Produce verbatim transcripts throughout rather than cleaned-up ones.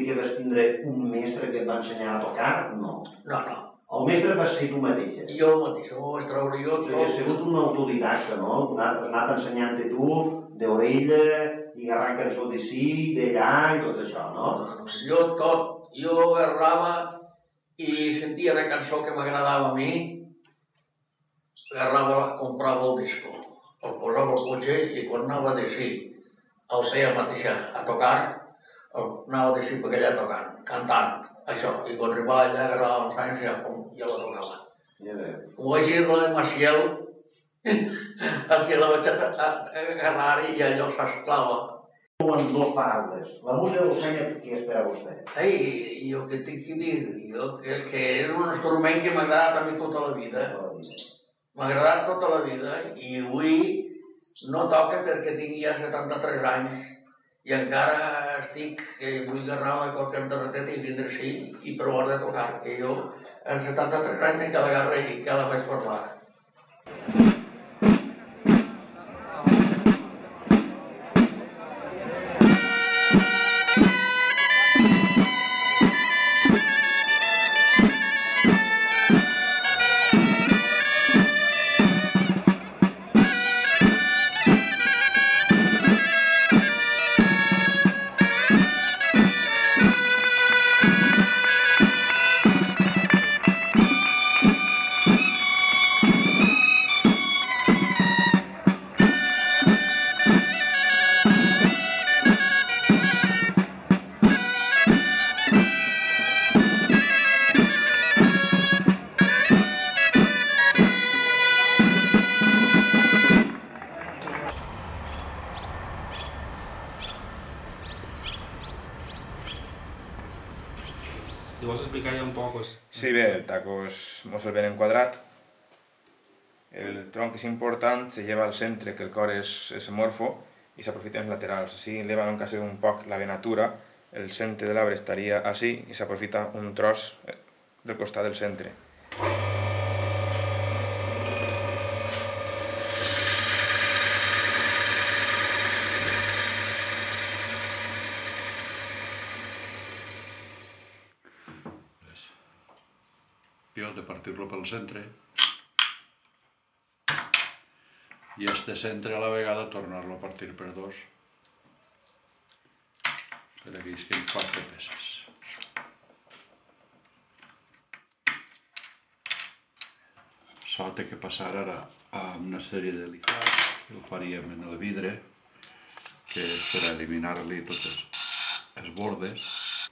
dir que vas tindre un mestre que et va ensenyar a tocar? No. No, no. El mestre vas ser tu mateixa. Jo mateix, ho vaig treure jo. O sigui, has sigut un autodidacta, no? Has anat ensenyant-te tu, d'orella, i agarrant cançó de sí, d'allà, i tot això, no? Jo tot, jo agarrava i sentia una cançó que m'agradava a mi, agarrava, comprava el disco, el posava al cotxe i quan anava de sí, el feia mateixa a tocar, anava de sí per allà tocant, cantant, això, i quan arribava allà agradava els anys ja, ja la tocava. Ho vaig dir a la Maciel, així la vaig agarrar i allò s'esclava. En dues paraules, la música del Senya, què és per a vostè? Ei, jo què tinc que dir? Jo, que, que és un instrument que m'ha agradat a mi tota la vida. M'ha agradat tota la vida i avui no toca perquè tinc ja setanta-tres anys i encara estic, que vull agarrar qualque terrateta i vindre així i provar de tocar, que jo a setanta-tres anys encara l'agarra i encara la vaig parlar. Si vols explicar ja un poc... Sí, bé, el taco és molt ben enquadrat. El tronc és important, se lleva al centre, que el cor és, és morfo, i s'aprofita en els laterals. Així, levant quasi un poc la venatura, el centre de l'arbre estaria així, i s'aprofita un tros del costat del centre. Jo de partir-lo pel centre i este centre a la vegada tornar-lo a partir per dos per a que isquen quatre peces. Això té que passar ara a una sèrie de licats que ho faríem en el vidre, que és per a eliminar-li totes les bordes.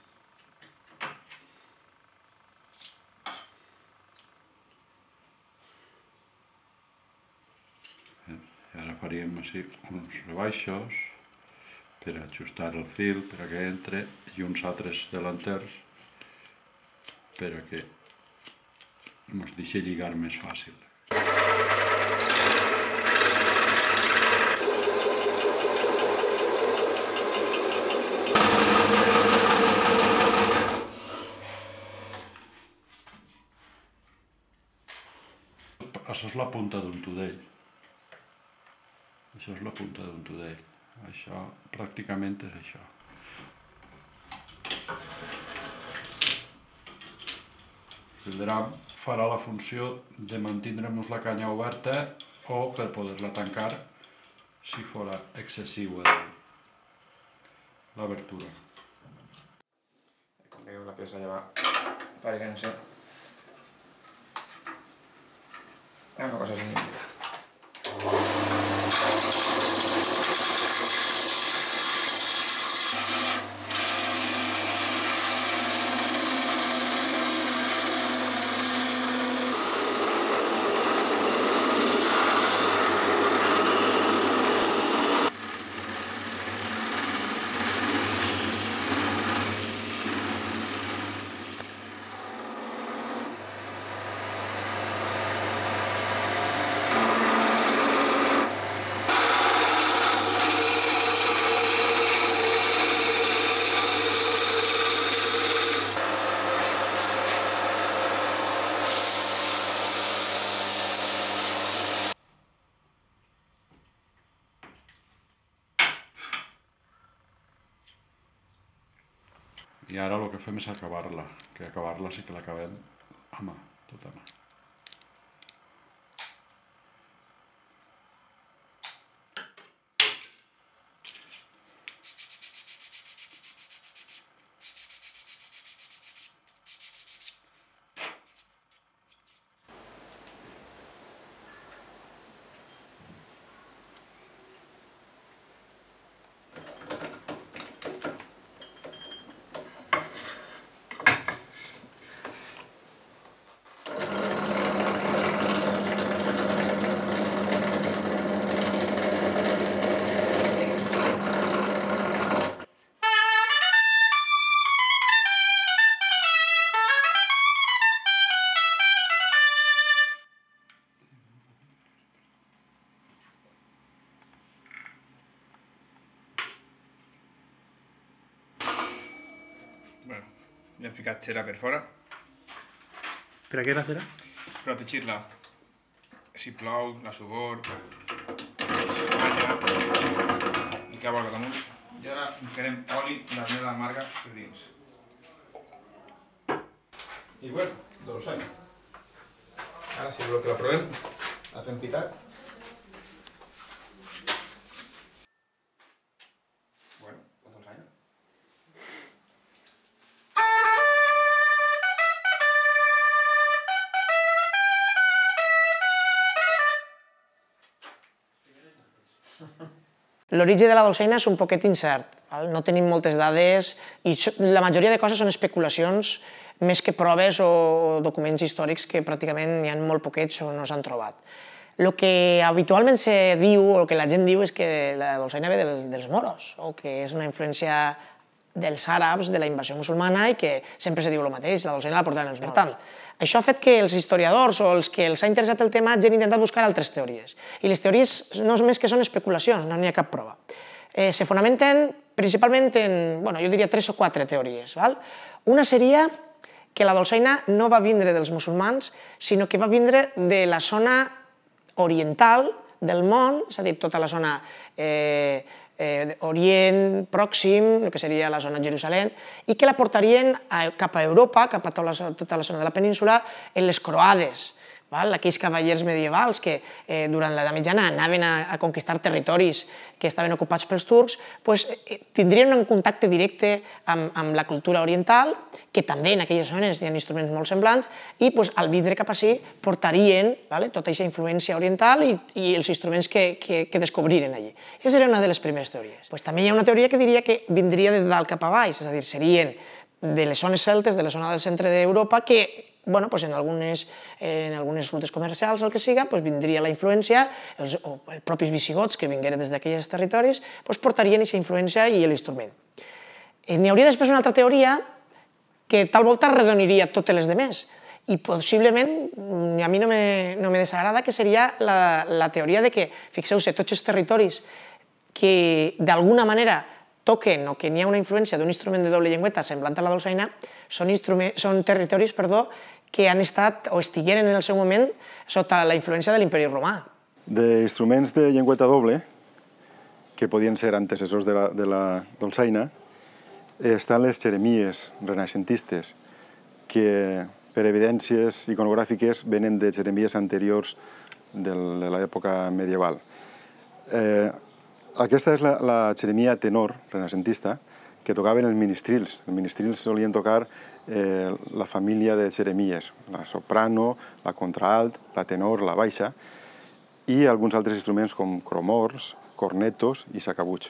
I ara faríem així uns rebaixos per ajustar el fil, per a que entre, i uns altres delanters per a que ens deixi lligar més fàcil. Això és la punta d'un tudell. Això és la punta d'un tudell. Això pràcticament és això. El dram farà la funció de mantindre'ns la canya oberta o per poder-la tancar si fora excessiu l'obertura. Com veieu, la peça ja va paregant-se. És una cosa significativa. I ara el que fem és acabar-la, que acabar-la sí que l'acabem a mà, tot a mà. Bueno, ja hem ficat cera per fora. Per a què la cera? Per protegir-la. Si plou, la suor, si balla, i cau al damunt. I ara ficarem oli i l'armella amarga per dins. I bueno, dolçaina. Ara si voleu que la provem, la fem pitar. Bueno, la dolçaina. L'origen de la dolçaina és un poquet incert, no tenim moltes dades i la majoria de coses són especulacions més que proves o documents històrics que pràcticament n'hi ha molt poquets o no s'han trobat. El que habitualment se diu, o el que la gent diu, és que la dolçaina ve dels, dels moros, o que és una influència dels àrabs, de la invasió musulmana, i que sempre se diu el mateix, la dolçaina la portaven els moros. Per tant, això ha fet que els historiadors o els que els ha interessat el tema hagin intentat buscar altres teories. I les teories no és més que són especulacions, no n'hi ha cap prova. Eh, se fonamenten principalment en, bueno, jo diria tres o quatre teories. Val? Una seria que la dolçaina no va vindre dels musulmans, sinó que va vindre de la zona oriental del món, és a dir, tota la zona eh, eh, Orient Pròxim, el que seria la zona de Jerusalem, i que la portarien a, cap a Europa, cap a tota la, tota la zona de la península, en les croades, val? Aquells cavallers medievals que eh, durant l'edat mitjana anaven a, a conquistar territoris que estaven ocupats pels turcs, pues, eh, tindrien un contacte directe amb, amb la cultura oriental, que també en aquelles zones hi ha instruments molt semblants, i pues, al vindre cap així portarien, vale, tota aquesta influència oriental i, i els instruments que, que, que descobriren allí. Aquesta seria una de les primeres teories. Pues, també hi ha una teoria que diria que vindria de dalt cap a baix, és a dir, serien de les zones celtes, de la zona del centre d'Europa, que bueno, pues en, algunes, en algunes rutes comercials, el que siga, pues vindria la influència, els, o els propis visigots que vingueren des d'aquells territoris, pues portarien aquesta influència i l'instrument. N'hi hauria després una altra teoria que tal volta arredoniria totes les demés, i possiblement, a mi no me, no me desagrada, que seria la, la teoria de que, fixeu-se, tots els territoris que d'alguna manera toquen o que n'hi ha una influència d'un instrument de doble llengüeta semblant a la dolçaina, són, són territoris perdó, que han estat o estigueren en el seu moment sota la influència de l'imperi romà. D'instruments de llengüeta doble, que podien ser antecessors de la, de la dolçaina, estan les xeremies renaixentistes, que per evidències iconogràfiques venen de xeremies anteriors de l'època medieval. Eh, aquesta és la, la xeremia tenor renaixentista, que tocaven els ministrils. Els ministrils solien tocar eh, la família de xeremies, la soprano, la contraalt, la tenor, la baixa, i alguns altres instruments com cromors, cornetos i sacabuts.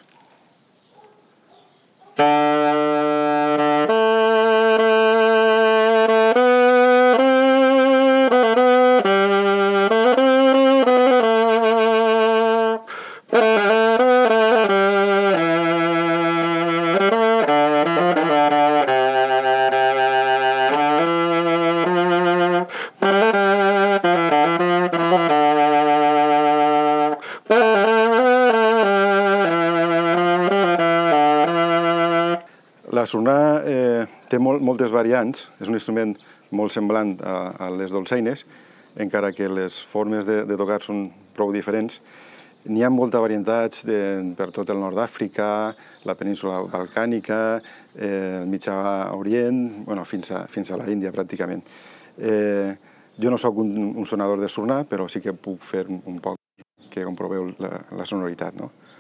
La sorna eh, té molt, moltes variants, és un instrument molt semblant a, a les dolçaines, encara que les formes de, de tocar són prou diferents, N'hi ha moltes varietats per tot el nord d'Àfrica, la península balcànica, el Mitjà Orient, fins a l'Índia pràcticament. Jo no soc un sonador de sornar, però sí que puc fer un poc que comproveu la sonoritat.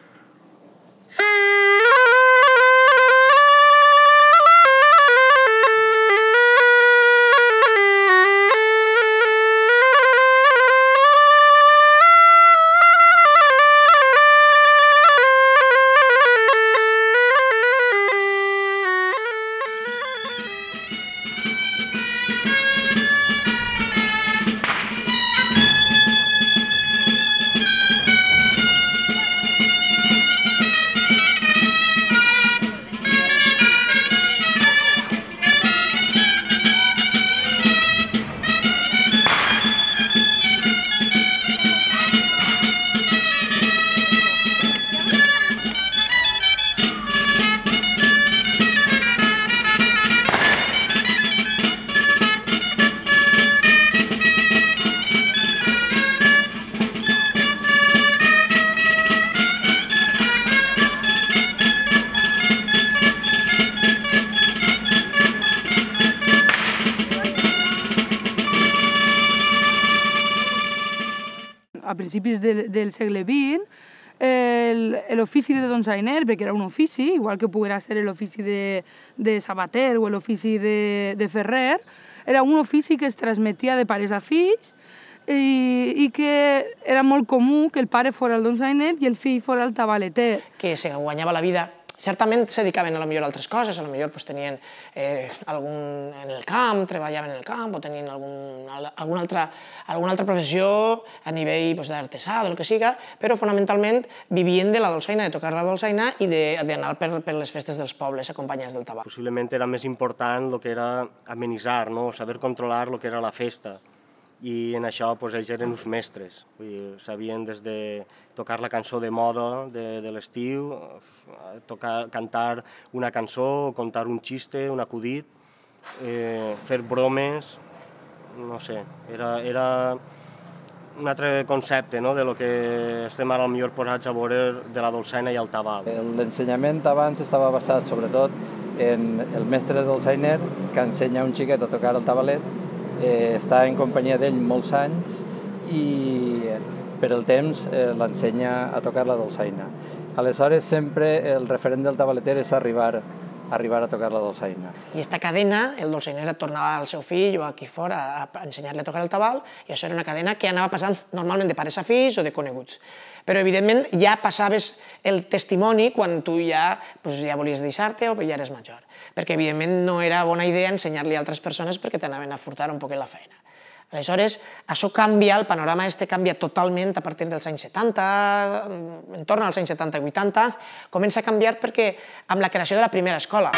A principis del, del segle vint, l'ofici de donsainer, perquè era un ofici, igual que poguera ser l'ofici de, de sabater o l'ofici de, de ferrer, era un ofici que es transmetia de pares a fills i, i que era molt comú que el pare fora el donsainer i el fill fora el tabaleter. Que se guanyava la vida. Certament se dedicaven a lo millor a altres coses, a lo millor tenien algun en el camp, treballaven en el camp o tenien alguna altra professió a nivell d'artesà, del que siga, però fonamentalment vivien de la dolçaina, de tocar la dolçaina i d'anar per les festes dels pobles acompanyats del tabac. Possiblement era més important el que era amenitzar, saber controlar el que era la festa. I en això ells eren uns mestres, sabien des de tocar la cançó de moda de l'estiu, cantar una cançó, contar un xiste, un acudit, fer bromes, no sé, era un altre concepte del que estem ara millor posats a veure de la dolçaina i el tabal. L'ensenyament abans estava basat sobretot en el mestre dolçainer que ensenya a un xiquet a tocar el tabalet. Està en companyia d'ell molts anys i per el temps l'ensenya a tocar la dolçaina. Aleshores sempre el referent del tabaleter és arribar a tocar la dolçaina. I aquesta cadena, el dolçainer tornava al seu fill o a qui fora a ensenyar-li a tocar el tabal i això era una cadena que anava passant normalment de pares a fills o de coneguts. Però evidentment ja passaves el testimoni quan tu ja volies deixar-te o ja eres major. Perquè evidentment no era bona idea ensenyar-li a altres persones perquè t'anaven a furtar un poquet la feina. Aleshores, això canvia, el panorama este canvia totalment a partir dels anys setanta, entorn als anys setanta i vuitanta, comença a canviar perquè amb la creació de la primera escola.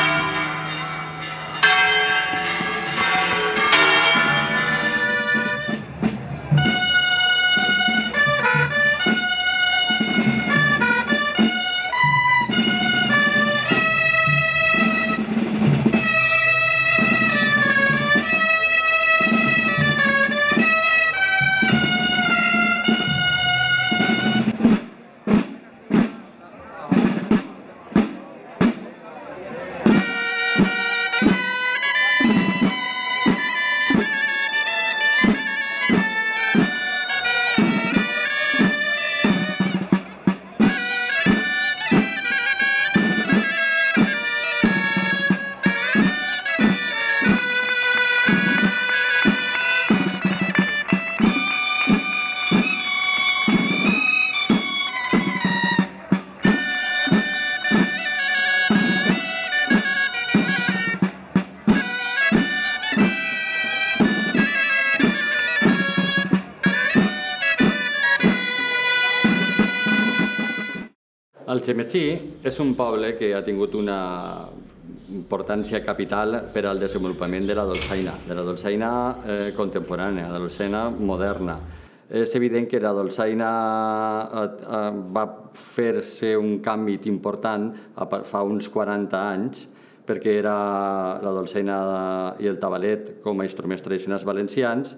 Algemesí és un poble que ha tingut una importància capital per al desenvolupament de la dolçaina, de la dolçaina contemporània, de la dolçaina moderna. És evident que la dolçaina va fer-se un canvi important fa uns quaranta anys, perquè era la dolçaina i el tabalet com a instruments tradicionals valencians,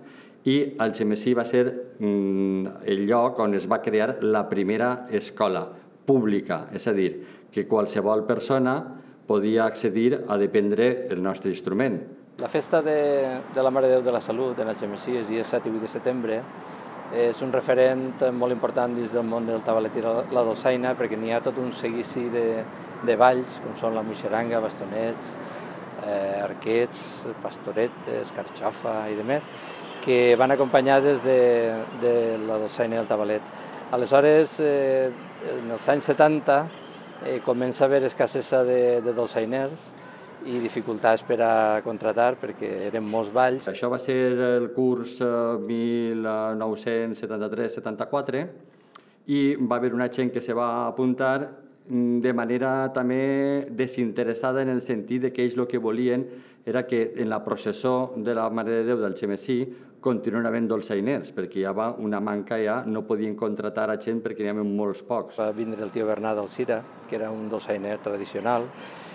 i Algemesí va ser el lloc on es va crear la primera escola pública, és a dir, que qualsevol persona podia accedir a dependre el nostre instrument. La festa de, de la Mare de Déu de la Salut en Algemesí, els dies set i vuit de setembre, és un referent molt important dins del món del tabalet i la dolçaina, perquè n'hi ha tot un seguici de, de balls, com són la moixeranga, bastonets, eh, arquets, pastoret, escarxofa i demés, que van acompanyades de, de la dolçaina i el tabalet. Aleshores, eh, en els anys setanta, eh, comença a haver escassesa de, de dolçainers i dificultats per a contratar perquè eren molts balls. Això va ser el curs mil nou-cents setanta-tres setanta-quatre i va haver una gent que se va apuntar de manera també desinteressada en el sentit que ells el que volien era que en la processó de la Mare de Déu d'Algemesí continuen havent dolçainers, perquè hi havia una manca ja, no podien contratar a gent perquè n'hi havia molts pocs. Va vindre el tio Bernat d'Alcira, que era un dolçainer tradicional,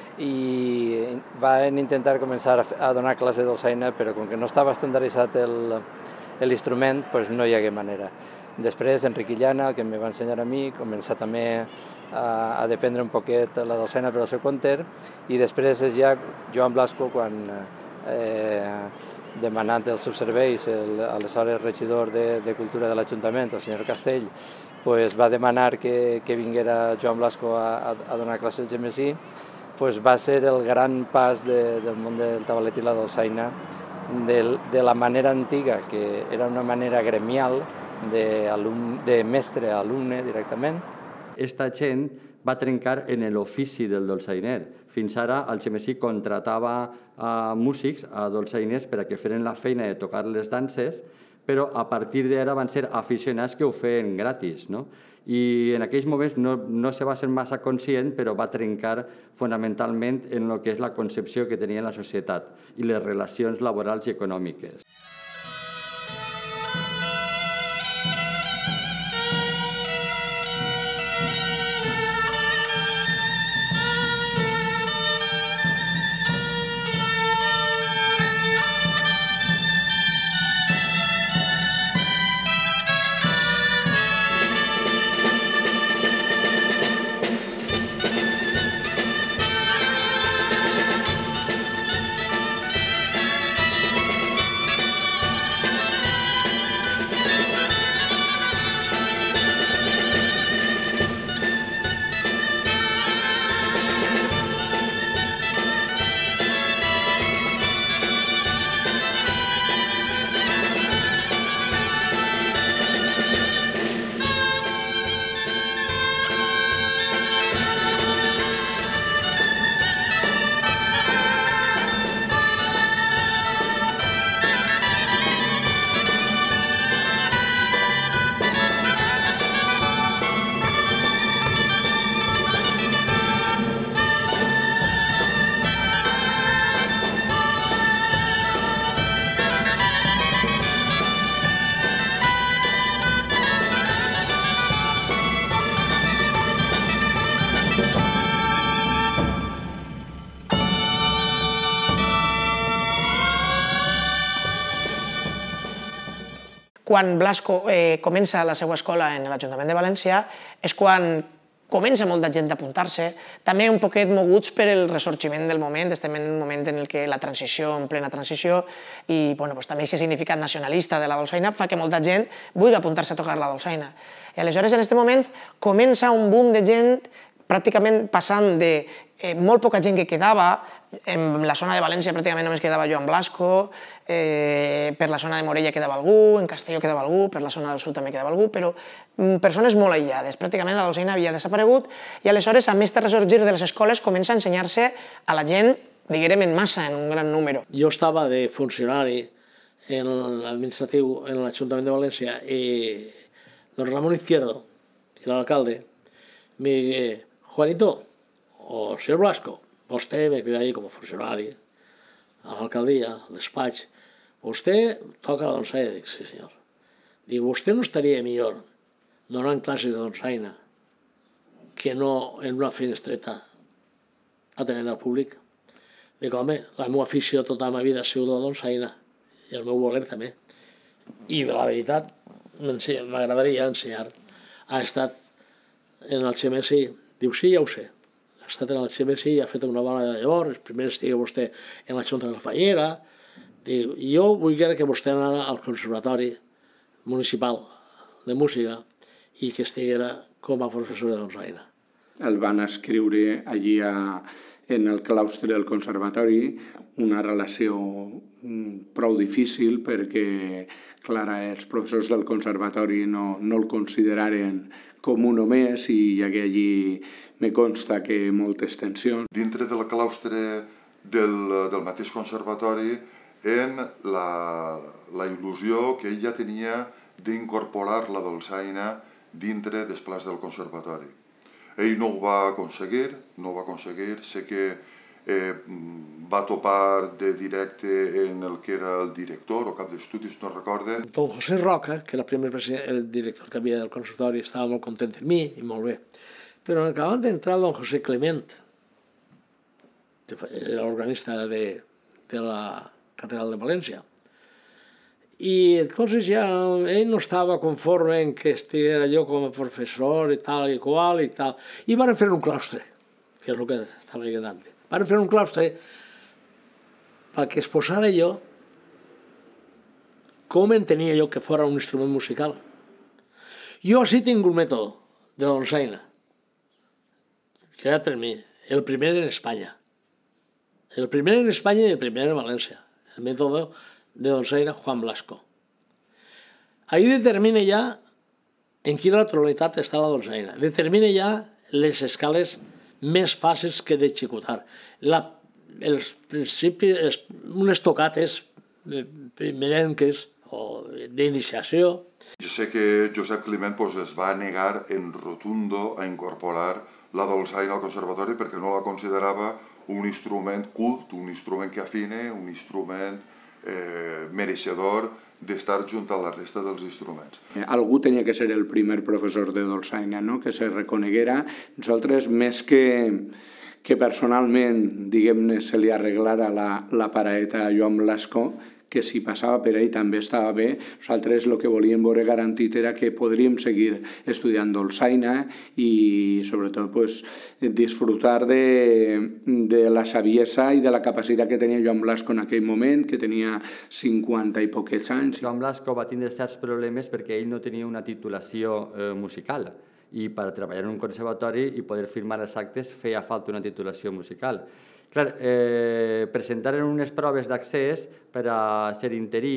i van intentar començar a donar classe de dolçaina, però com que no estava estandarditzat l'instrument, doncs no hi hagué manera. Després, Enric Illana, el que em va ensenyar a mi, comença també a, a dependre un poquet la dolçaina per al seu compte, i després és ja Joan Blasco, quan eh, demanant els seus serveis, aleshores regidor de, de Cultura de l'Ajuntament, el senyor Castell, pues va demanar que, que vinguera Joan Blasco a, a donar classe al Algemesí, pues va ser el gran pas de, del món del tabalet i la dolçaina de, de la manera antiga, que era una manera gremial de, de mestre a alumne directament. Esta gent va trencar en l'ofici del dolçainer. Fins ara Algemesí contratava a músics, a dolçainers, per a que feren la feina de tocar les danses, però a partir d'ara van ser aficionats que ho feien gratis, no? I en aquells moments no, no se va ser massa conscient, però va trencar fonamentalment en el que és la concepció que tenia la societat i les relacions laborals i econòmiques. Quan Blasco eh, comença la seva escola en l'Ajuntament de València és quan comença molta gent a apuntar-se, també un poquet moguts per el ressorgiment del moment, estem en un moment en què la transició, en plena transició, i bueno, doncs, també aquest significat nacionalista de la dolçaina fa que molta gent vulgui apuntar-se a tocar la dolçaina. I aleshores, en aquest moment, comença un boom de gent pràcticament passant de eh, molt poca gent que quedava, en la zona de València pràcticament només quedava Joan Blasco, eh, per la zona de Morella quedava algú, en Castelló quedava algú, per la zona del sud també quedava algú, però mm, persones molt aïllades. Pràcticament la dolçaina havia desaparegut i aleshores, a més de ressorgir de les escoles, comença a ensenyar-se a la gent, diguem, en massa, en un gran número. Jo estava de funcionari en l'administratiu en l'Ajuntament de València i don Ramon Izquierdo, que era l'alcalde, me digué, Juanito, o senyor Blasco, vostè me cridava allí com a funcionari a l'alcaldia, al despatx. Vostè toca la dolçaina? Dic, sí, senyor. Dic, vostè no estaria millor donant classes de dolçaina que no en una finestreta atenent al públic? Dic, home, la meva afició tota la meva vida ha sigut la dolçaina i el meu voler també. i la veritat, m'agradaria ensenyar. Ha estat en el X M S I, diu sí, ja ho sé. Ha estat en el X M S I, ha fet una bona llavors, primer estigui vostè en la Junta de la Fallera. Diu, jo vull que vostè anara al Conservatori Municipal de Música i que estiguera com a professor de dolçaina. El van escriure allí a, en el claustre del conservatori, una relació prou difícil perquè, clar, els professors del conservatori no, no el consideraren com un només i hi hagué allí, me consta que moltes tensions. Dintre del claustre del, del mateix conservatori en la, la il·lusió que ell ja tenia d'incorporar la dolçaina dintre dels plans del conservatori. Ell no ho va aconseguir, no ho va aconseguir, sé que eh, va topar de directe en el que era el director o cap d'estudis, no recorde. Don José Roca, que era el primer el director que havia del conservatori, estava molt content de mi i molt bé. Però acabant d'entrar don José Clement, que era l'organista de, de la Catedral de València, i entonces ja ell no estava conforme en que estiguera jo com a professor i tal i qual i tal. I van fer un claustre, que és el que estava quedant. Van fer un claustre perquè es posara jo com entenia jo que fora un instrument musical. Jo sí tinc un mètode de dolçaina, creat per mi, el primer en Espanya. El primer en Espanya i el primer en València. El mètode de dolçaina Juan Blasco. Ahí determina ja en quina tonalitat està la dolçaina. Determina ja les escales més fàcils que d'executar. Els principis, unes tocates merenques o d'iniciació. Jo sé que Josep Climent es va negar en rotundo a incorporar la dolçaina al conservatori perquè no la considerava un instrument cult, un instrument que afine, un instrument eh, mereixedor d'estar junt a la resta dels instruments. Algú tenia que ser el primer professor de dolçaina, no? Que se reconeguera. Nosaltres, més que, que personalment, diguem-ne, se li arreglara la, la paraeta a Joan Blasco, que si passava per ell també estava bé, nosaltres el que volíem veure garantit era que podríem seguir estudiant dolçaina i sobretot pues, disfrutar de, de la saviesa i de la capacitat que tenia Joan Blasco en aquell moment, que tenia cinquanta i poquets anys. Joan Blasco va tindre certs problemes perquè ell no tenia una titulació eh, musical i per treballar en un conservatori i poder firmar els actes feia falta una titulació musical. Clar, eh, presentaren unes proves d'accés per a ser interí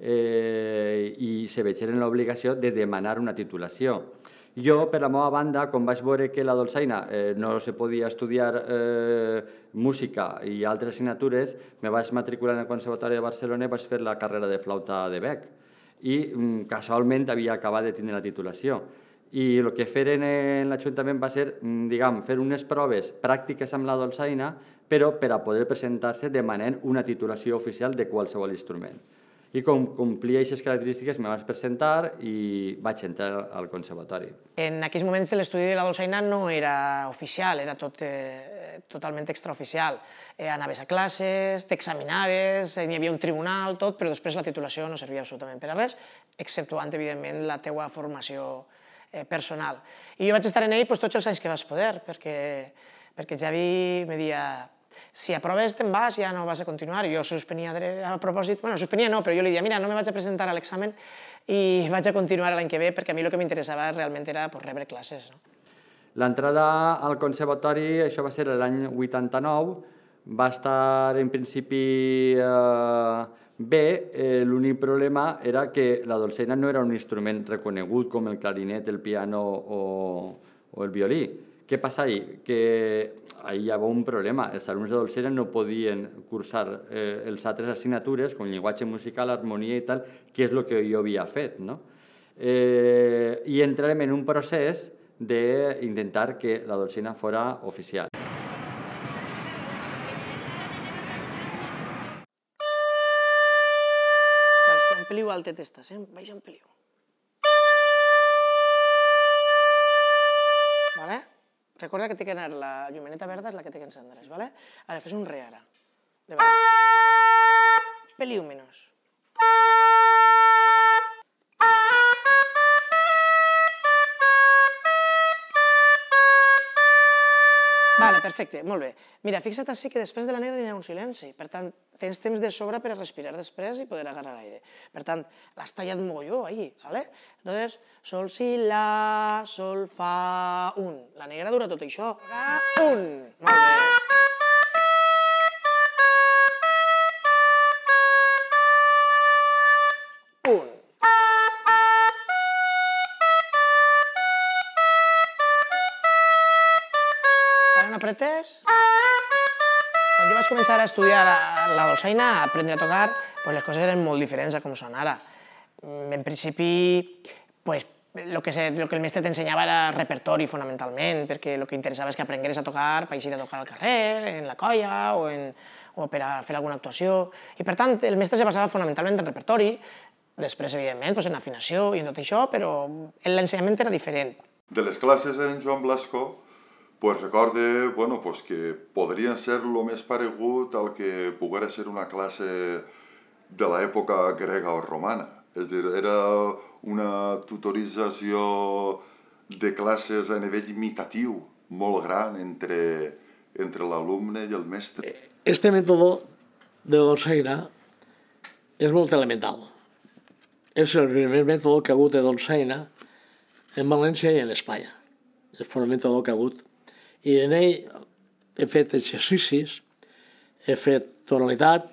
eh, i se vegeren l'obligació de demanar una titulació. Jo, per la meva banda, quan vaig veure que la dolçaina eh, no se podia estudiar eh, música i altres assignatures, me vaig matricular en el Conservatori de Barcelona i vaig fer la carrera de flauta de bec. I mm, casualment havia acabat de tindre la titulació. I el que feren en l'Ajuntament va ser, diguem, fer unes proves pràctiques amb la dolçaina, però per a poder presentar-se demanant una titulació oficial de qualsevol instrument. I com complia aquestes característiques me vaig presentar i vaig entrar al conservatori. En aquells moments l'estudi de la dolçaina no era oficial, era tot eh, totalment extraoficial. Eh, anaves a classes, t'examinaves, n'hi havia un tribunal, tot, però després la titulació no servia absolutament per a res, exceptuant, evidentment, la teua formació eh, personal. I jo vaig estar en ell pues, tots els anys que vaig poder, perquè, perquè Javi me deia si aproves te'n vas, ja no vas a continuar. Jo suspenia a propòsit, bueno, suspenia no, però jo li deia, mira, no me vaig a presentar a l'examen i vaig a continuar l'any que ve, perquè a mi el que m'interessava realment era pues, rebre classes. No? L'entrada al conservatori, això va ser l'any vuitanta-nou, va estar en principi eh, bé, eh, l'únic problema era que la dolçaina no era un instrument reconegut com el clarinet, el piano o, o el violí. Què passa ahí? Que ahí hi havia un problema. Els alumnes de dolçaina no podien cursar eh, els altres assignatures, com llenguatge musical, harmonia i tal, que és el que jo havia fet. No? Eh, I entrarem en un procés d'intentar que la dolçaina fora oficial. Està un peliu altet estàs, eh? Baixa un peliu. Vale? Recorda que té que anar, la llumeneta verda és la que té que encendre's, vale? Ara fes un re, ara. De baix. Peliu menys. Vale, perfecte, molt bé. Mira, fixa't així que després de la negra hi ha un silenci. Per tant, tens temps de sobra per a respirar després i poder agarrar aire. Per tant, l'has tallat mogolló, ahí, ¿vale? Entonces, sol, si, la, sol, fa, un. La negra dura tot això. Un. Molt bé. Un. Ara no apretes. Quan jo vaig començar a estudiar la dolçaina, a aprendre a tocar, les coses eren molt diferents a com són ara. En principi, el que el mestre t'ensenyava era repertori, fonamentalment, perquè el que interessava és que aprengueres a tocar per ir a tocar al carrer, en la colla o per a fer alguna actuació. I, per tant, el mestre se basava fonamentalment en repertori, després, evidentment, en afinació i en tot això, però l'ensenyament era diferent. De les classes en Joan Blasco, pues recorde bueno, pues que podrien ser el més paregut al que poguera ser una classe de l'època grega o romana. És a dir, era una tutorització de classes a nivell imitatiu molt gran entre, entre l'alumne i el mestre. Este mètode de dolçaina és molt elemental. És el primer mètode que ha hagut de dolçaina en València i en Espanya. És el mètode que ha hagut. I en ell he fet exercicis, he fet tonalitat,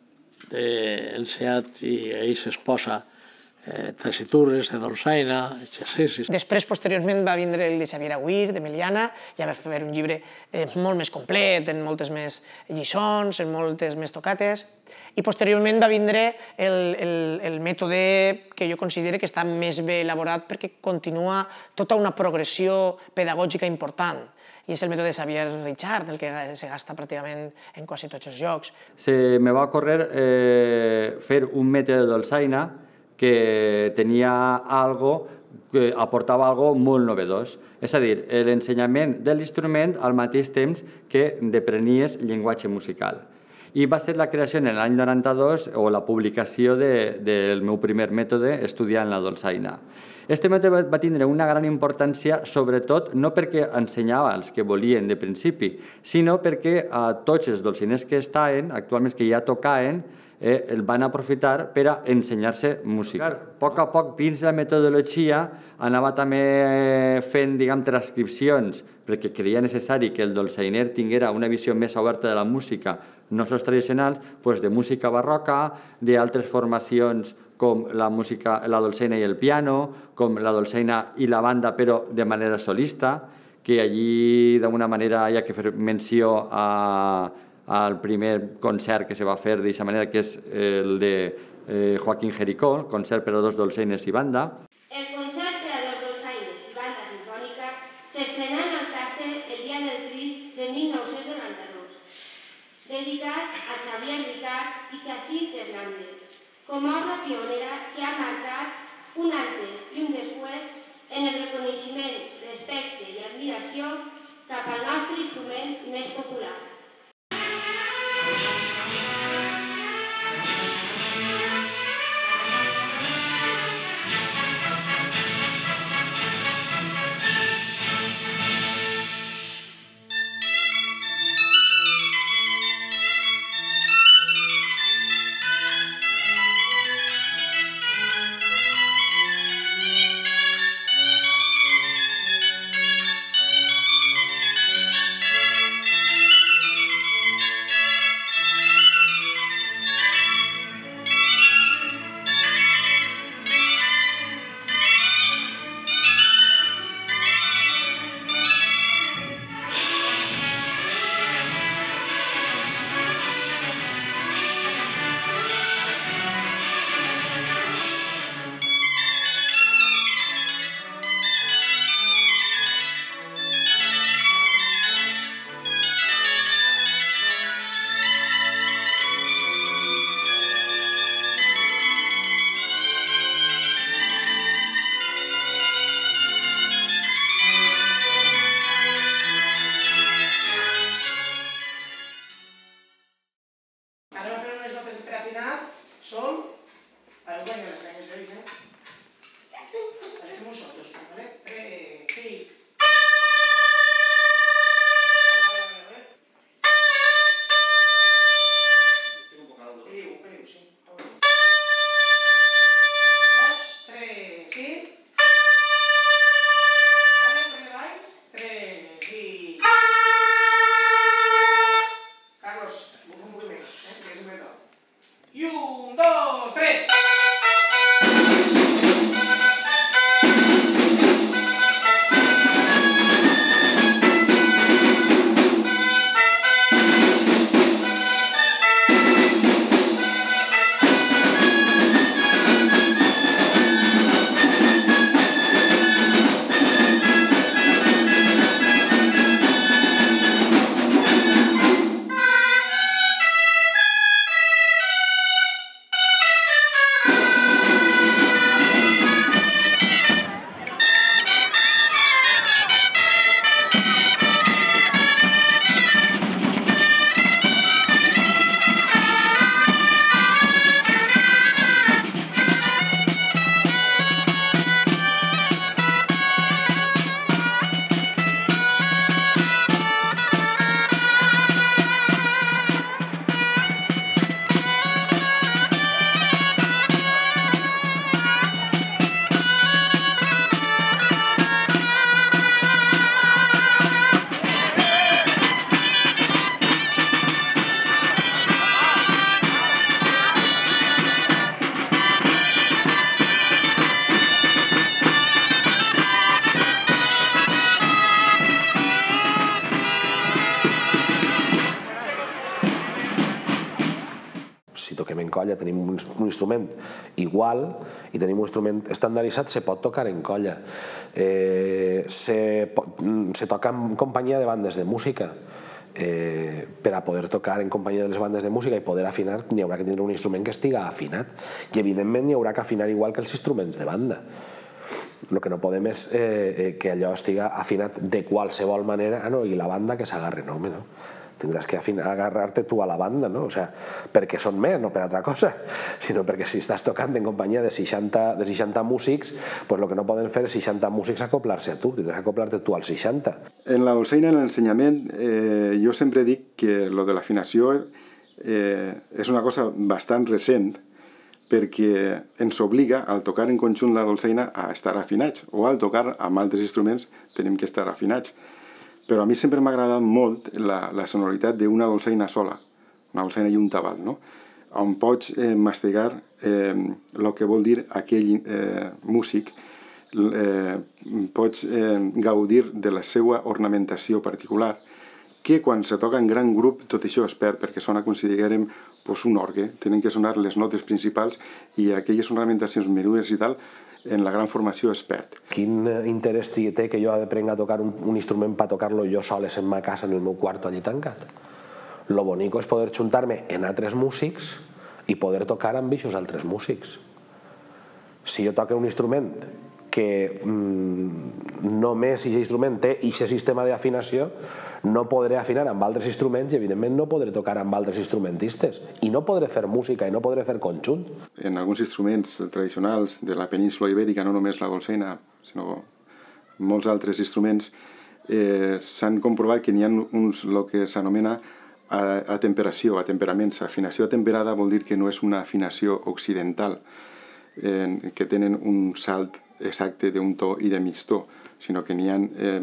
he ensenyat i ell s'exposa tessitures de dolçaina, exercicis. Després, posteriorment, va vindre el de Xavier Aguirre, de Meliana, ja va fer un llibre molt més complet, en moltes més lliçons, en moltes més tocates, i posteriorment va vindre el mètode que jo considero que està més bé elaborat perquè continua tota una progressió pedagògica important. I és el mètode de Xavier Richard, el que se gasta pràcticament en quasi tots els jocs. Se me va ocórrer fer un mètode de dolçaina que tenia algo, que aportava algo molt novedós. És a dir, l'ensenyament de l'instrument al mateix temps que deprenies llenguatge musical. I va ser la creació en l'any noranta-dos o la publicació del meu primer mètode estudiant la dolçaina. Este mètode va tindre una gran importància, sobretot no perquè ensenyava els que volien de principi, sinó perquè tots els dolçainers que estaven, actualment que ja tocaven, el van aprofitar per a ensenyar-se música. A poc a poc, dins la metodologia, anava també fent, diguem, transcripcions, perquè creia necessari que el dolçainer tinguera una visió més oberta de la música, no sols tradicionals, de música barroca, d'altres formacions com la música, la dolçaina i el piano, com la dolçaina i la banda, però de manera solista, que allí d'alguna manera hi ha que fer menció al primer concert que se va fer d'aquesta manera, que és el de Joaquín Jericó, el concert per a dos dolçaines i banda. El concert per a dos dolçaines i banda sinfònica s'estrenà en Alcàsser el dia del Crist de mil nou-cents noranta-dos, dedicat a Xavier Ricart i Jacint Hernández, com a obra pionera que ha marcat un antes i un després en el reconeixement, respecte i admiració cap al nostre instrument més popular. colla. Tenim un, un instrument igual i tenim un instrument estandarditzat, se pot tocar en colla. Eh, se, se toca en companyia de bandes de música. Eh, per a poder tocar en companyia de les bandes de música i poder afinar, n'hi haurà que tindre un instrument que estiga afinat. I evidentment n'hi haurà que afinar igual que els instruments de banda. El que no podem és eh, que allò estiga afinat de qualsevol manera. Ah, no, i la banda que s'agarre, no, home, no. Tindràs que agarrar-te tu a la banda, no? O sea, perquè són més, no per altra cosa, sinó perquè si estàs tocant en companyia de seixanta músics, pues el que no poden fer és seixanta músics acoplar-se a tu, tindràs que acoplar-te tu als seixanta. En la dolçaina, en l'ensenyament, eh, jo sempre dic que lo de l'afinació eh, és una cosa bastant recent, perquè ens obliga, al tocar en conjunt la dolçaina, a estar afinats, o al tocar amb altres instruments tenim que estar afinats. Però a mi sempre m'ha agradat molt la, la sonoritat d'una dolçaina sola, una dolçaina i un tabal, no? On pots eh, mastegar eh, el que vol dir aquell eh, músic, eh, pots eh, gaudir de la seva ornamentació particular, que quan se toca en gran grup tot això es perd, perquè sona com si diguérem pues, un orgue, tenen que sonar les notes principals i aquelles ornamentacions menudes i tal, en la gran formació es perd. Quin interès té que jo aprenga a tocar un, un instrument per tocar-lo jo soles en ma casa, en el meu quarto, allí tancat? Lo bonico és poder juntar-me en altres músics i poder tocar amb aquests altres músics. Si jo toco un instrument que mmm, només aquest instrument té aquest sistema d'afinació, no podré afinar amb altres instruments i evidentment no podré tocar amb altres instrumentistes i no podré fer música i no podré fer conjunt. En alguns instruments tradicionals de la península ibèrica, no només la dolçaina, sinó molts altres instruments, eh, s'han comprovat que n'hi ha uns, el que s'anomena atemperació, atemperaments. Afinació atemperada vol dir que no és una afinació occidental, eh, que tenen un salt exacte d'un to i de mig to, sinó que n'hi ha eh,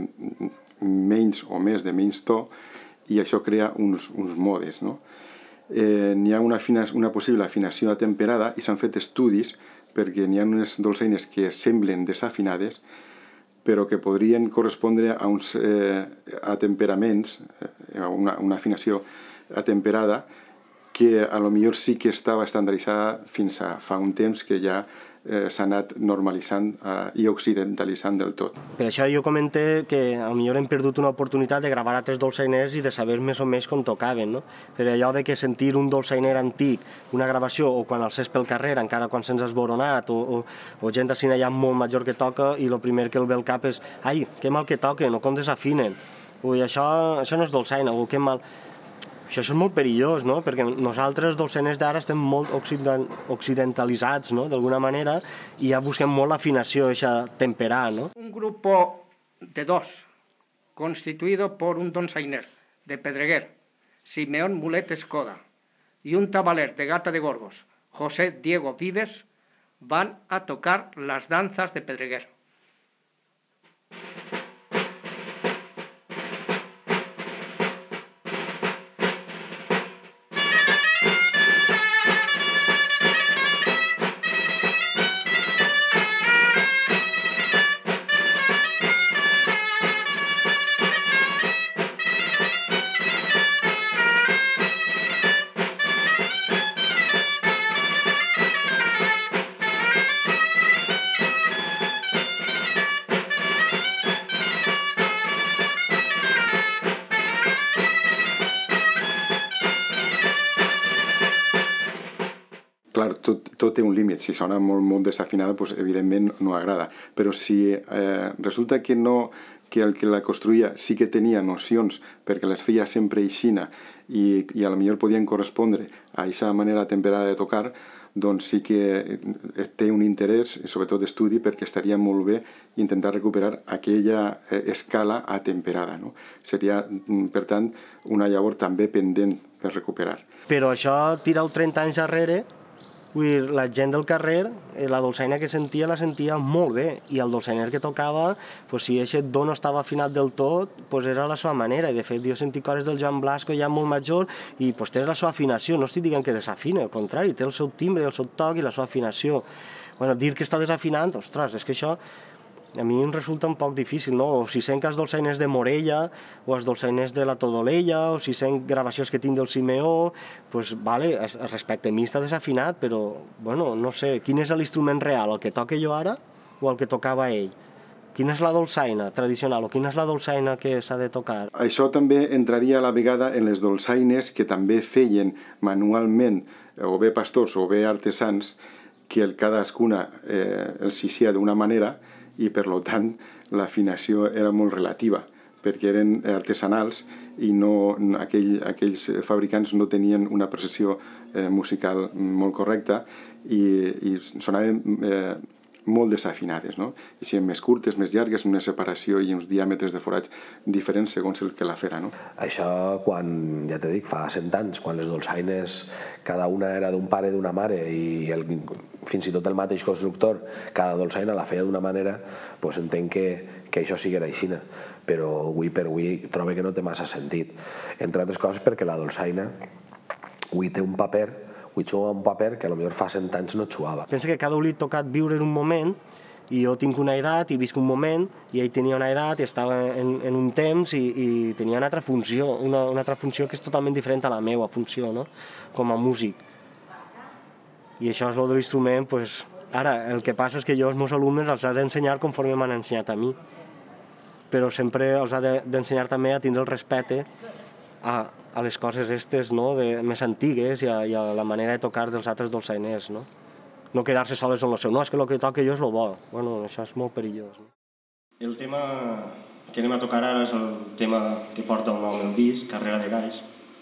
menys o més de menys to i això crea uns, uns modes, no? Eh, n'hi ha una, una possible afinació atemperada i s'han fet estudis perquè n'hi ha unes dolçaines que semblen desafinades però que podrien correspondre a uns eh, atemperaments, a una, una afinació atemperada que a lo millor sí que estava estandarditzada fins a fa un temps que ja eh, s'ha anat normalitzant eh, i occidentalitzant del tot. Per això jo comenté que a lo millor hem perdut una oportunitat de gravar altres dolçainers i de saber més o menys com tocaven, no? Per allò de que sentir un dolçainer antic, una gravació, o quan el sents pel carrer, encara quan se'ns ha esboronat, o, o, o gent així allà molt major que toca, i el primer que el ve al cap és ai, que mal que toquen, o com desafinen. Ui, això, això no és dolçaina, o que mal... Això és molt perillós, no? Perquè nosaltres, dolçainers d'ara, estem molt occidentalitzats, no? D'alguna manera, i ja busquem molt l'afinació, això temperar, no? Un grupo de dos, constituido por un dolçainer de Pedreguer, Simeón Mulet Escoda, y un tabaler de Gata de Gorgos, José Diego Vives, van a tocar las danzas de Pedreguer. Clar, tot, tot té un límit. Si sona molt, molt desafinada, doncs, evidentment no agrada. Però si eh, resulta que, no, que el que la construïa sí que tenia nocions perquè les feia sempre aixina i, i a lo millor podien correspondre a aquesta manera temperada de tocar, doncs sí que té un interès, sobretot d'estudi, perquè estaria molt bé intentar recuperar aquella escala atemperada, no? Seria, per tant, una llavor també pendent per recuperar. Però això, tirau trenta anys darrere, vull dir, la gent del carrer, la dolçaina que sentia, la sentia molt bé, i el dolçainer que tocava, pues, si aquest do no estava afinat del tot, pues, era la seva manera, i de fet jo he sentit coses del Joan Blasco ja molt major, i pues, té la seva afinació, no estic dient que desafina, al contrari, té el seu timbre, el seu toc i la seva afinació. Bueno, dir que està desafinant, ostres, és que això a mi em resulta un poc difícil, no? O si sent que els dolçainers de Morella, o els dolçainers de la Todolella, o si sent gravacions que tinc del Simeó, doncs, vale, respecte a mi està desafinat, però, bueno, no sé, quin és l'instrument real, el que toque jo ara o el que tocava ell? Quina és la dolçaina tradicional o quina és la dolçaina que s'ha de tocar? Això també entraria a la vegada en les dolçaines que també feien manualment, o bé pastors o bé artesans, que cadascuna eh, el sicia d'una manera i, per tant, l'afinació era molt relativa, perquè eren artesanals i no, aquell, aquells fabricants no tenien una precisió eh, musical molt correcta i, i sonaven eh, molt desafinades, no? I siguin més curtes, més llargues, una separació i uns diàmetres de forats diferents segons el que la fera, no? Això quan, ja t'he dit, fa cent anys, quan les dolçaines cada una era d'un pare i d'una mare i el, fins i tot el mateix constructor, cada dolçaina la feia d'una manera, doncs entenc que, que això siguera així, però avui per avui trobo que no té massa sentit. Entre altres coses perquè la dolçaina avui té un paper Avui juga un paper que potser fa cent anys no jugava. Pensa que cada un li ha tocat viure en un moment i jo tinc una edat i visc un moment i ell tenia una edat i estava en, en un temps i, i tenia una altra funció, una, una altra funció que és totalment diferent a la meva funció, no? Com a músic. I això és el de l'instrument, pues, ara, el que passa és que jo als meus alumnes els he d'ensenyar conforme m'han ensenyat a mi, però sempre els he d'ensenyar també a tindre el respecte a a les coses estes, no?, de, més antigues i a, i a la manera de tocar dels altres dolçainers, no? No quedar-se soles en el seu, no, és que el que toque jo és el bo. Bueno, això és molt perillós. No? El tema que anem a tocar ara és el tema que porta el nom del disc, Carrera de Galls.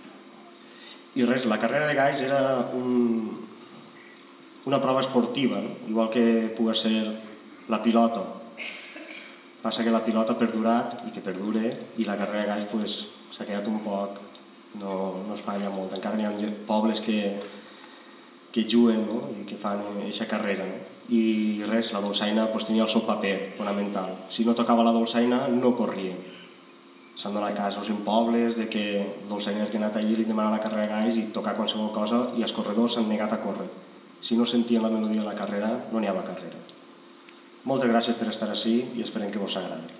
I res, la carrera de galls era un, una prova esportiva, no? Igual que pugui ser la pilota. Passa que la pilota ha perdurat i que perdure i la carrera de galls pues, s'ha quedat un poc... No, no es fa allà molt, encara n'hi ha pobles que, que juguen, no? I que fan aquesta carrera. No? I res, la dolçaina pues, tenia el seu paper fonamental. Si no tocava la dolçaina, no corrien. S'han donat casos en pobles de que el dolçainer que ha anat allí li demana la carrera de galls i tocar qualsevol cosa i els corredors s'han negat a córrer. Si no sentien la melodia de la carrera, no n'hi havia carrera. Moltes gràcies per estar ací i esperem que vos agradi.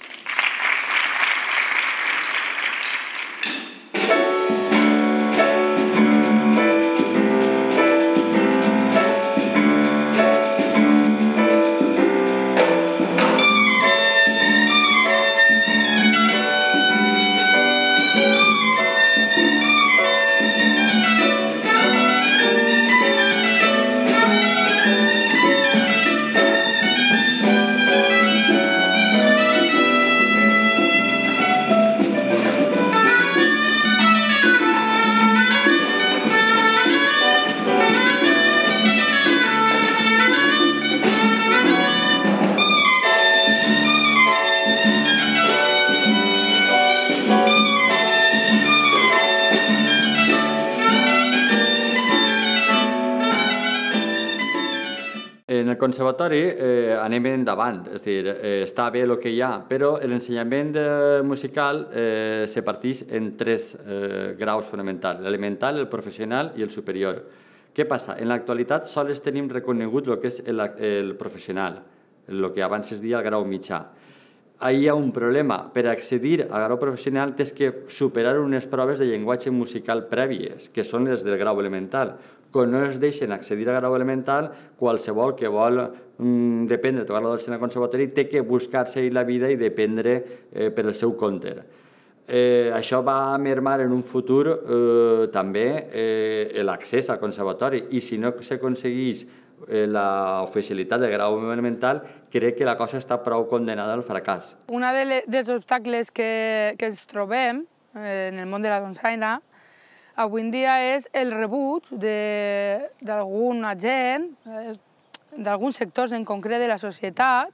En el conservatori eh, anem endavant, és a dir, eh, està bé el que hi ha, però l'ensenyament eh, musical eh, se parteix en tres eh, graus fonamentals, l'elemental, el professional i el superior. Què passa? En l'actualitat sols tenim reconegut el que és el, el professional, el que abans es deia el grau mitjà. Ahí hi ha un problema. Per accedir al grau professional tens que superar unes proves de llenguatge musical prèvies, que són les del grau elemental. Quan no es deixen accedir al grau elemental, qualsevol que vol mm, dependre de tocar la dolçaina al conservatori té que buscar-se la vida i dependre eh, per el seu compte. Eh, això va mermar en un futur eh, també eh, l'accés al conservatori i si no s'aconsegueix eh, l'oficialitat del grau elemental, crec que la cosa està prou condenada al fracàs. Un de dels obstacles que, que ens trobem eh, en el món de la dolçaina avui en dia és el rebuig d'algun agent, eh, d'alguns sectors en concret de la societat,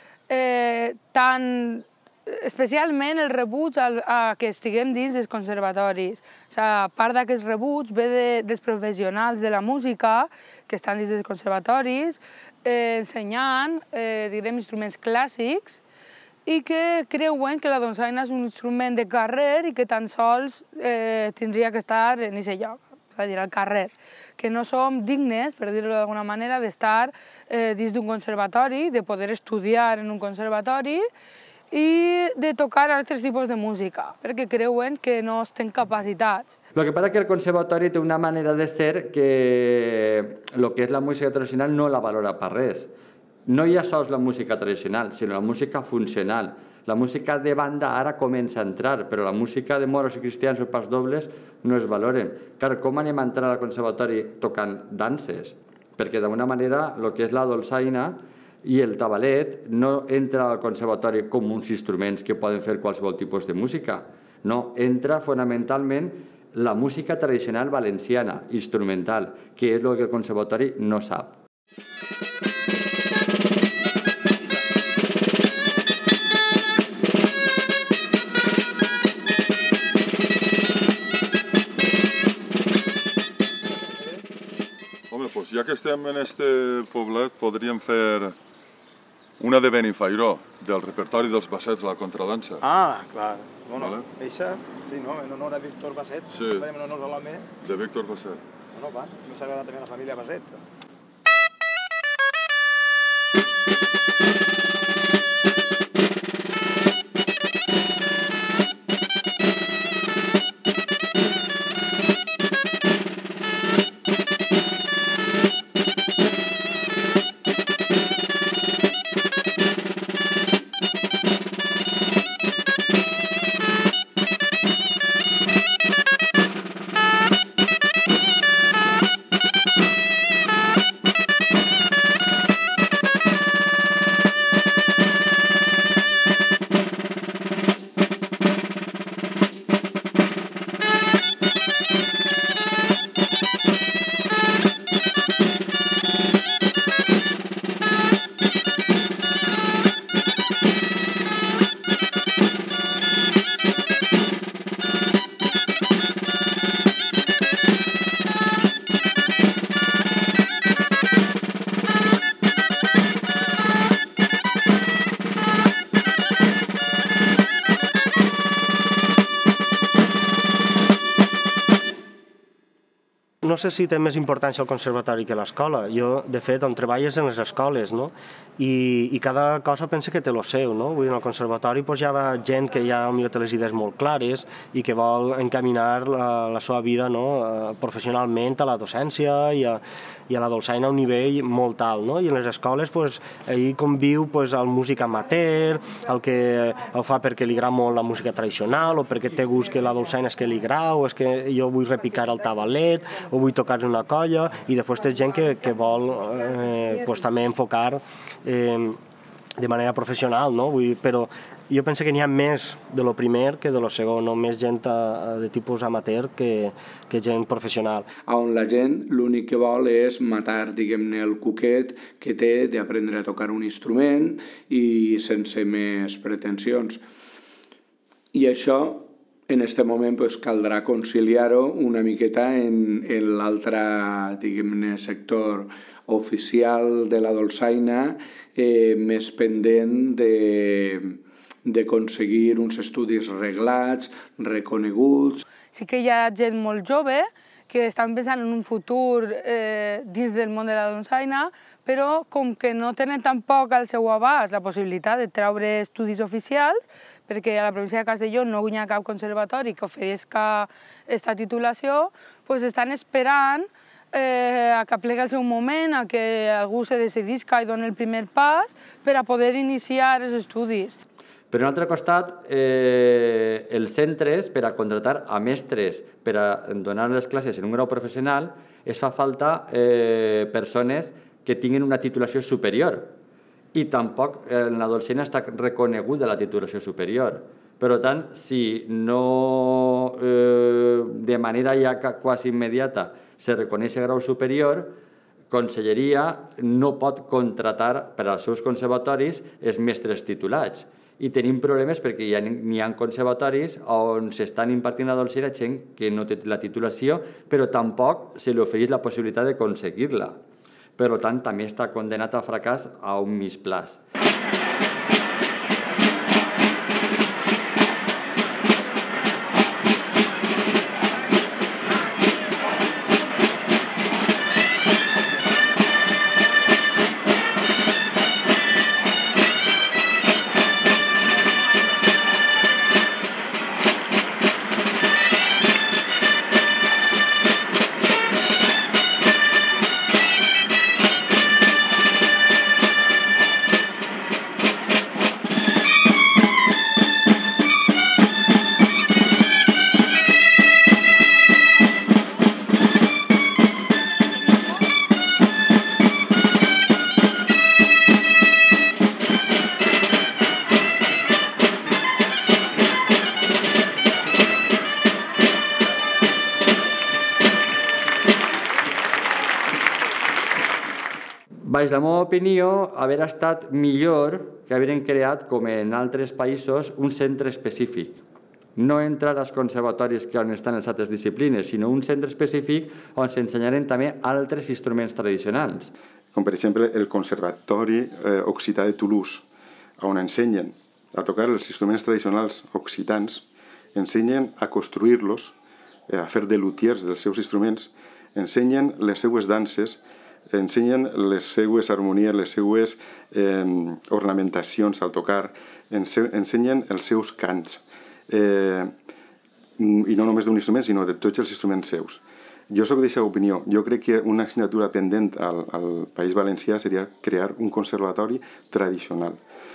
eh, tan, especialment el rebuig al, a que estiguem dins dels conservatoris. O sigui, part d'aquest rebuig ve de, dels professionals de la música que estan dins dels conservatoris, eh, ensenyant, eh, direm, instruments clàssics, i que creuen que la dolçaina és un instrument de carrer i que tan sols eh, tindria que estar en aquest lloc. O s'ha de dir, al carrer, que no som dignes, per dir-ho d'alguna manera, d'estar eh, dins d'un conservatori, de poder estudiar en un conservatori i de tocar altres tipus de música, perquè creuen que no estem capacitats. El que passa és que el conservatori té una manera de ser que el que és la música tradicional no la valora per res. No hi ha sols la música tradicional, sinó la música funcional. La música de banda ara comença a entrar, però la música de moros i cristians o pas dobles no es valoren. Clar, com anem a entrar al conservatori tocant danses? Perquè d'alguna manera el que és la dolçaina i el tabalet no entra al conservatori com uns instruments que poden fer qualsevol tipus de música. No, entra fonamentalment la música tradicional valenciana, instrumental, que és el que el conservatori no sap. Home, doncs ja que estem en este poblet, podríem fer una de Benifairó, del repertori dels Bassets, la contradansa. Ah, clar. Bueno, Vale. eixa, sí, no? En honor a Víctor Basset. Sí. Farem en honor a l'home. De Víctor Basset. Bueno, va, ens agrada també la família Basset. No sé si té més importància el conservatori que l'escola. Jo, de fet, on treballes en les escoles, no? I, i cada cosa pensa que té lo seu, no? Vull dir, en el conservatori pues, hi ha gent que ja potser té les idees molt clares i que vol encaminar la, la seva vida, no? professionalment a la docència i a, i a la dolçaina a un nivell molt alt, no? I en les escoles pues, ahí conviu pues, el músic amateur, el que ho fa perquè li agrada molt la música tradicional o perquè té gust que la dolçaina és que li agrada o és que jo vull repicar el tabalet o vull tocar una colla, i després té gent que, que vol eh, pues, també enfocar eh, de manera professional, no? Vull dir, però jo penso que n'hi ha més de lo primer que de lo segon, no? Més gent a, de tipus amateur que, que gent professional. On la gent l'únic que vol és matar, diguem-ne, el cuquet que té d'aprendre a tocar un instrument i sense més pretensions. I això, en aquest moment, pues, caldrà conciliar-ho una miqueta en, en l'altre, diguem-ne, sector oficial de la dolçaina, eh, més pendent de d'aconseguir uns estudis reglats, reconeguts. Sí que hi ha gent molt jove que estan pensant en un futur eh, dins del món de la dolçaina, però com que no tenen tampoc al seu abast la possibilitat de treure estudis oficials, perquè a la província de Castelló no hi ha cap conservatori que ofereixi aquesta titulació, doncs estan esperant eh, a que plegui el seu moment, a que algú se decidisca i doni el primer pas per a poder iniciar els estudis. Per un altre costat, eh, els centres, per a contratar a mestres per a donar les classes en un grau professional, es fa falta eh, persones que tinguin una titulació superior. I tampoc en la dolçaina està reconeguda la titulació superior. Per tant, si no eh, de manera ja quasi immediata se reconeix el grau superior, Conselleria no pot contratar per als seus conservatoris els mestres titulats. I tenim problemes perquè n'hi ha conservatoris on s'estan impartint la dolçaina gent que no té la titulació, però tampoc se li ofereix la possibilitat d'aconseguir-la. Per tant, també està condenat a fracàs a un mig plaç. baix la meva opinió, haver estat millor que haver creat, com en altres països, un centre específic. No entrar als conservatoris que on estan les altres disciplines, sinó un centre específic on s'ensenyaren també altres instruments tradicionals. Com per exemple el Conservatori Occità de Toulouse, on ensenyen a tocar els instruments tradicionals occitans, ensenyen a construir-los, a fer de luthiers dels seus instruments, ensenyen les seues danses, ensenyen les seues harmonies, les seues eh, ornamentacions al tocar, ensenyen els seus cants, eh, i no només d'un instrument, sinó de tots els instruments seus. Jo soc d'aquesta opinió. Jo crec que una assignatura pendent al, al País Valencià seria crear un conservatori tradicional,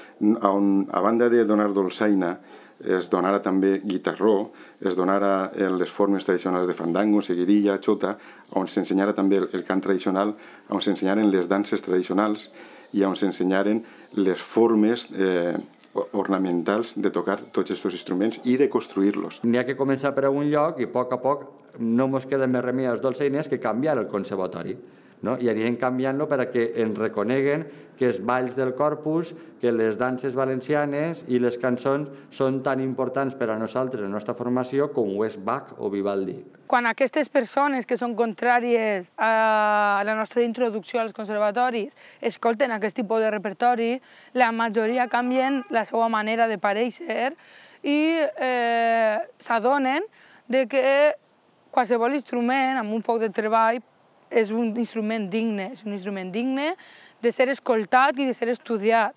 on, a banda de donar dolçaina, es donara també guitarró, es donara les formes tradicionals de fandango, seguidilla, xota, on s'ensenyara també el cant tradicional, on s'ensenyaren les danses tradicionals i on s'ensenyaren les formes eh, ornamentals de tocar tots aquests instruments i de construir-los. N'hi ha que començar per algun lloc i a poc a poc no ens queda més remei als dolçainers que canviar el conservatori. No? I anirem canviant-lo perquè ens reconeguen que els balls del corpus, que les danses valencianes i les cançons són tan importants per a nosaltres, la nostra formació, com ho és Bach o Vivaldi. Quan aquestes persones que són contràries a la nostra introducció als conservatoris escolten aquest tipus de repertori, la majoria canvien la seva manera de parèixer i eh, s'adonen que qualsevol instrument amb un poc de treball és un instrument digne, és un instrument digne de ser escoltat i de ser estudiat.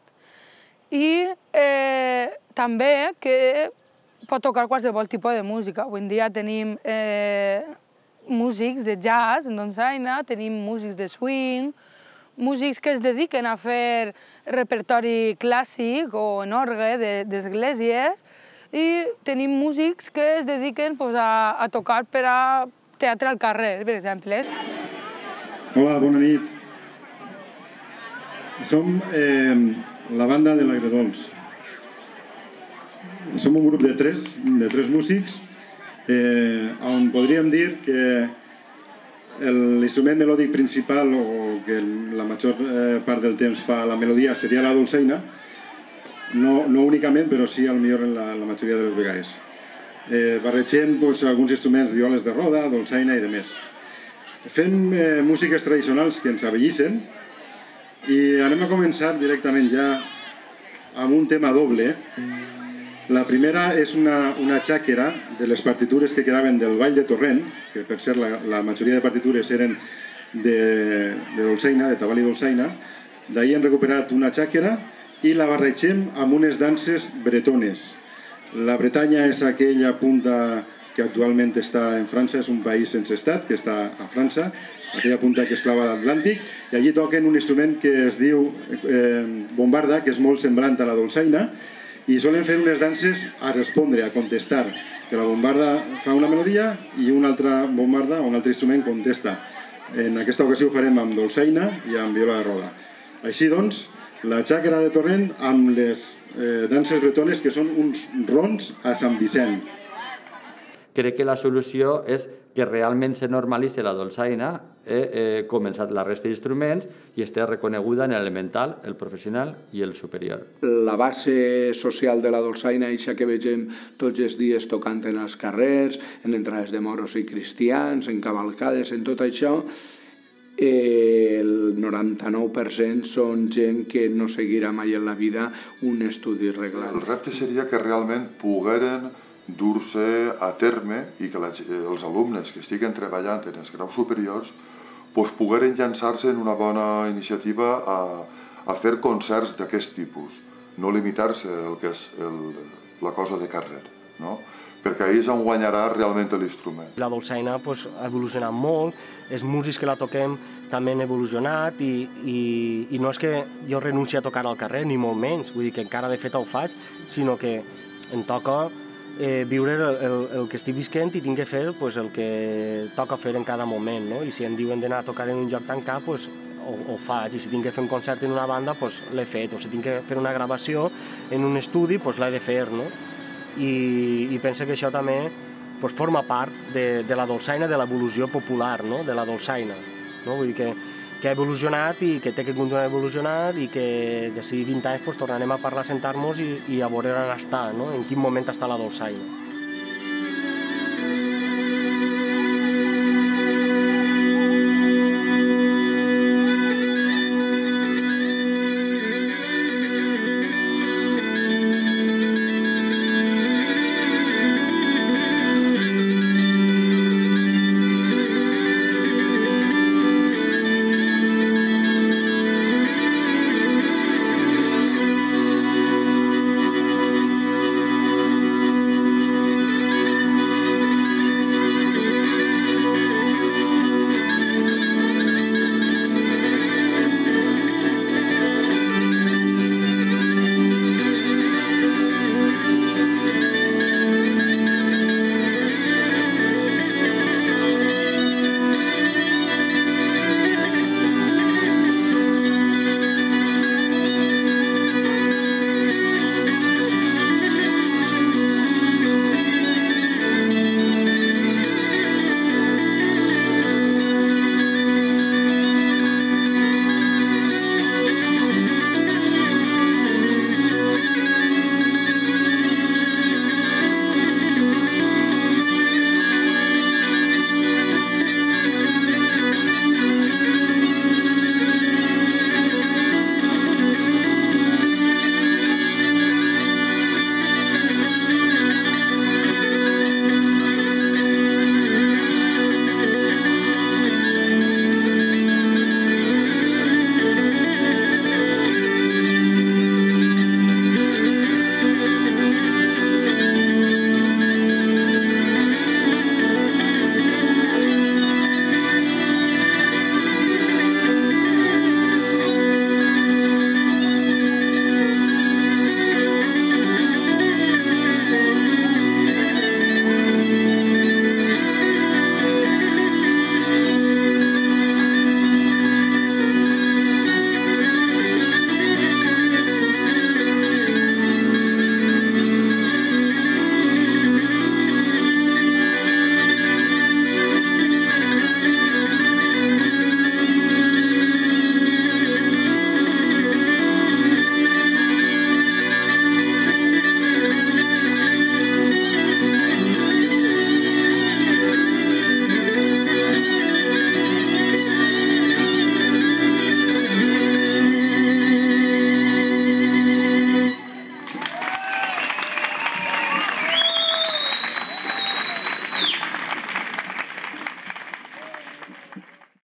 I eh, també que pot tocar qualsevol tipus de música. Avui en dia tenim eh, músics de jazz en dolçaina, tenim músics de swing, músics que es dediquen a fer repertori clàssic o en orgue d'esglésies, i tenim músics que es dediquen pues, a, a tocar per a teatre al carrer, per exemple. Hola, bona nit. Som eh, la banda de l'Agredols. Som un grup de tres, de tres músics, eh, on podríem dir que l'instrument melòdic principal, o que la major eh, part del temps fa la melodia, seria la dolçaina. No, no únicament, però sí, potser en la, la majoria de les vegades. Eh, barregem pues, alguns instruments, violes de roda, dolçaina i demés. Fem eh, músiques tradicionals que ens abellissen i anem a començar directament ja amb un tema doble. La primera és una, una xàquera de les partitures que quedaven del Ball de Torrent, que per cert la, la majoria de partitures eren de, de dolçaina, de tabal i dolçaina. D'ahir hem recuperat una xàquera i la barregem amb unes danses bretones. La Bretanya és aquella punta que actualment està en França, és un país sense estat, que està a França, aquella punta que es clava d'Atlàntic, i allí toquen un instrument que es diu eh, bombarda, que és molt semblant a la dolçaina, i solen fer unes danses a respondre, a contestar, que la bombarda fa una melodia i una altra bombarda, un altre instrument, contesta. En aquesta ocasió ho farem amb dolçaina i amb viola de roda. Així doncs, la xàquera de Torrent amb les eh, danses bretones, que són uns rons a Sant Vicent. Crec que la solució és que realment se normalitzi la dolçaina, eh, eh, començat la resta d'instruments, i esté reconeguda en l'elemental, el professional i el superior. La base social de la dolçaina, això que vegem tots els dies tocant en els carrers, en entrades de moros i cristians, en cavalcades, en tot això, eh, el noranta-nou per cent són gent que no seguirà mai en la vida un estudi reglat. El repte seria que realment pogueren dur-se a terme i que els alumnes que estiguen treballant en els graus superiors doncs pogueren llançar-se en una bona iniciativa a, a fer concerts d'aquest tipus, no limitar-se al que és el, la cosa de carrer, no? Perquè ahir és on guanyarà realment l'instrument. La dolçaina pues, ha evolucionat molt, els músics que la toquem també han evolucionat i, i, i no és que jo renunci a tocar al carrer, ni molt menys, vull dir que encara de fet ho faig, sinó que em toca eh, viure el, el, el que estic visquent i tinc que fer pues, el que toca fer en cada moment, no? I si em diuen d'anar a tocar en un lloc tancat, pues, ho, ho faig, i si tinc que fer un concert en una banda, pues, l'he fet, o si tinc que fer una gravació en un estudi, pues, l'he de fer, no? I, i penso que això també pues, forma part de, de la dolçaina, de l'evolució popular, no? De la dolçaina. No? Vull dir que que ha evolucionat i que té que continuar a evolucionar i que d'ací vint anys pues, tornarem a parlar, a sentar-nos i, i a veure on està, no? En quin moment està la dolçaina.